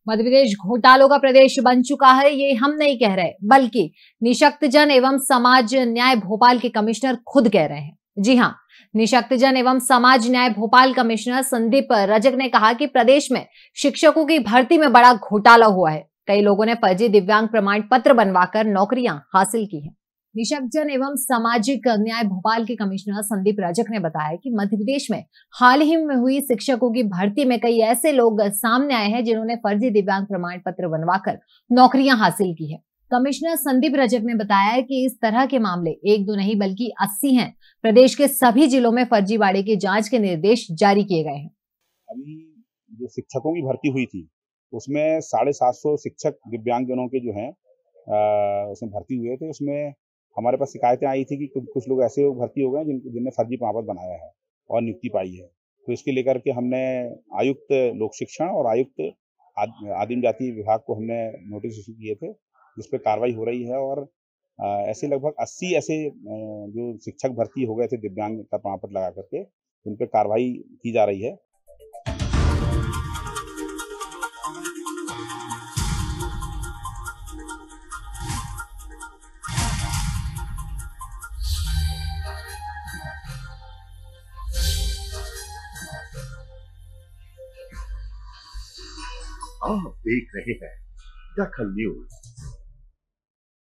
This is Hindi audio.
मध्य प्रदेश घोटालों का प्रदेश बन चुका है, ये हम नहीं कह रहे, बल्कि निशक्तजन एवं समाज न्याय भोपाल के कमिश्नर खुद कह रहे हैं। जी हां, निशक्तजन एवं समाज न्याय भोपाल कमिश्नर संदीप रजक ने कहा कि प्रदेश में शिक्षकों की भर्ती में बड़ा घोटाला हुआ है। कई लोगों ने फर्जी दिव्यांग प्रमाण पत्र बनवाकर नौकरियां हासिल की हैं। निशक्तजन एवं सामाजिक न्याय भोपाल के कमिश्नर संदीप रजक ने बताया कि मध्य प्रदेश में हाल ही में हुई शिक्षकों की भर्ती में कई ऐसे लोग सामने आए हैं जिन्होंने फर्जी दिव्यांग प्रमाण पत्र बनवाकर नौकरियां हासिल की है। कमिश्नर संदीप रजक ने बताया कि इस तरह के मामले एक दो नहीं बल्कि 80 हैं। प्रदेश के सभी जिलों में फर्जीवाड़े की जांच के निर्देश जारी किए गए हैं। अभी जो शिक्षकों की भर्ती हुई थी उसमें 750 शिक्षक दिव्यांगजनों के जो हैं उसमें भर्ती हुए थे। उसमें हमारे पास शिकायतें आई थी कि कुछ लोग ऐसे भर्ती हो गए जिनने फर्जी प्रमाण पत्र बनाया है और नियुक्ति पाई है। तो इसके लेकर के हमने आयुक्त लोक शिक्षण और आयुक्त आदिम जाति विभाग को हमने नोटिस इशू किए थे, जिस पे कार्रवाई हो रही है। और ऐसे लगभग 80 ऐसे जो शिक्षक भर्ती हो गए थे दिव्यांग का प्रमाण पत्र लगा करके, जिन पे कार्रवाई की जा रही है। आप देख रहे हैं दखल न्यूज।